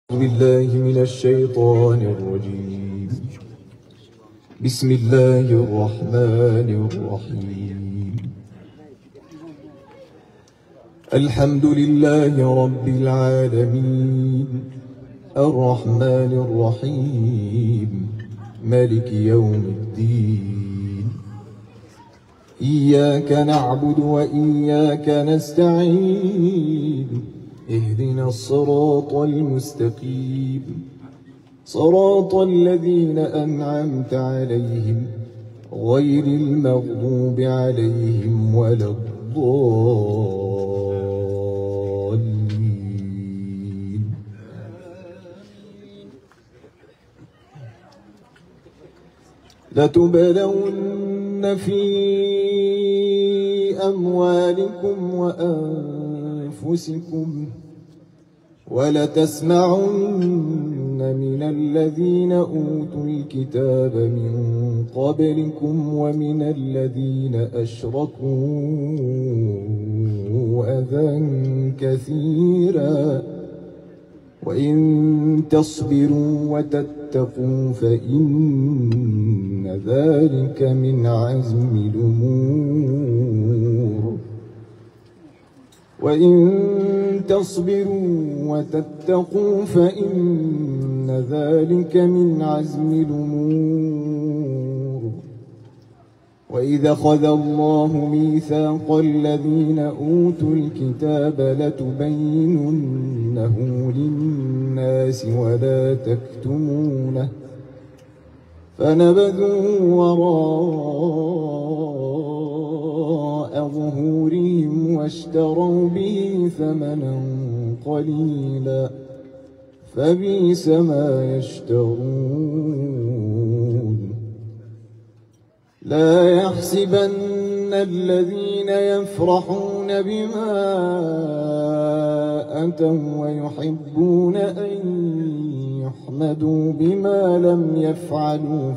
بالله من الشيطان الرجيم. بسم الله الرحمن الرحيم. الحمد لله رب العالمين الرحمن الرحيم مالك يوم الدين. إياك نعبد وإياك نستعين. اهدنا الصراط المستقيم صراط الذين أنعمت عليهم غير المغضوب عليهم ولا الضالين. لتبلون في أموالكم وأنفسكم ولتسمعن من الذين أوتوا الكتاب من قبلكم ومن الذين أشركوا أذى كثيرا وإن تصبروا وتتقوا فإن ذلك من عزم الأمور. وإن تصبروا وتتقوا فإن ذلك من عزم الأمور. وإذا أخذ الله ميثاق الذين أوتوا الكتاب لتبيننه للناس ولا تكتمونه فنبذوه وراء ظهورهم واشتروا به ثمنا قليلا فبئس ما يشترون. لا يحسبن الذين يفرحون بما أتوا ويحبون أن يحمدوا بما لم يفعلوا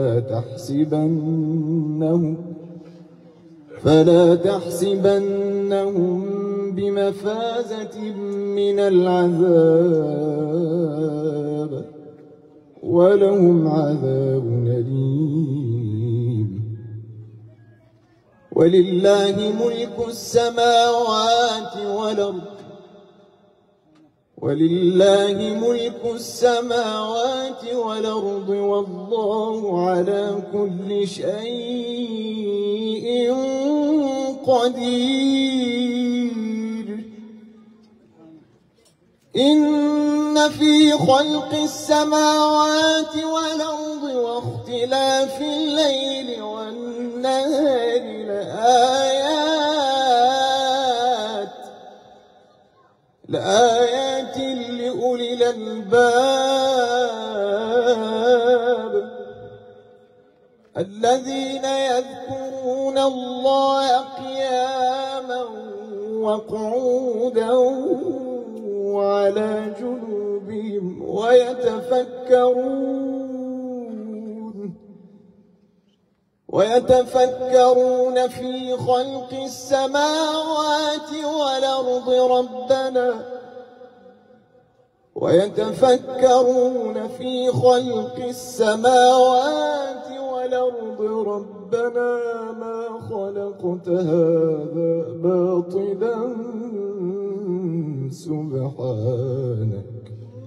فلا تحسبنهم بمفازة من العذاب ولهم عذاب أليم. ولله ملك السماوات والأرض والله على كل شيء قدير. إن في خلق السماوات والأرض واختلاف الليل والنهار لآيات لأولي الألباب الذين يذكرون الله قياما وقعودا وعلى جنوبهم ويتفكرون في خلق السماوات والأرض ربنا ما خلقت هذا باطلا سبحانك.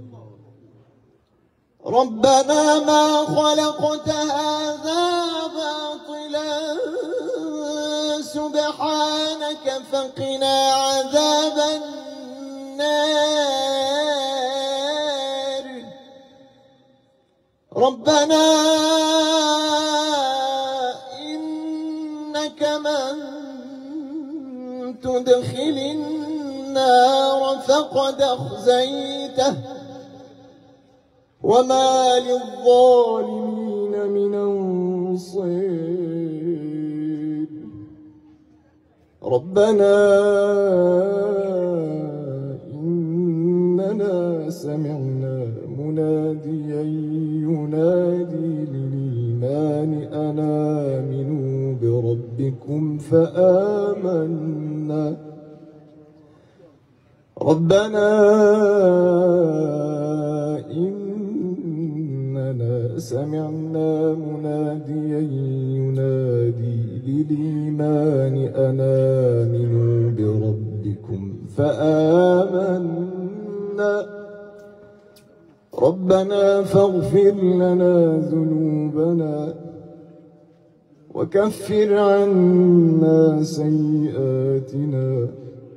ربنا ما خلقت هذا باطلا سبحانك فقنا عذاب النار. ربنا إنك من تدخل النار فقد أخزيته وما للظالمين من أنصير. ربنا إننا سمعنا مناديا ينادي للإيمان أن آمنوا بربكم فآمنا. ربنا سمعنا مناديا ينادي للإيمان أن آمنوا بربكم فآمنا ربنا فاغفر لنا ذنوبنا وكفر عنا سيئاتنا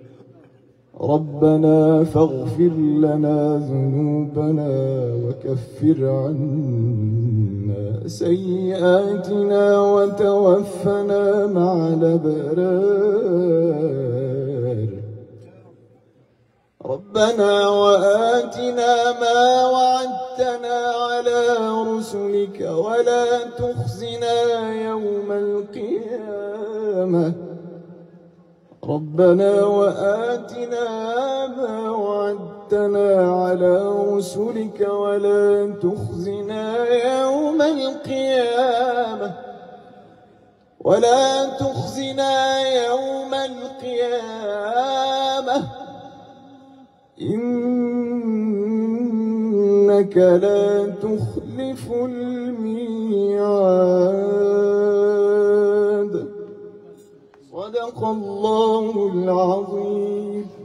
ربنا فاغفر لنا ذنوبنا وكفر عنا سيئاتنا وتوفنا مع الأبرار ربنا وآتنا ما وعدتنا على رسلك ولا تخزنا يوم القيامة ربنا وآتنا ما وعدتنا على رسلك ولا تخزنا يوم القيامة إنك لا تخلف الميعاد صدق الله العظيم.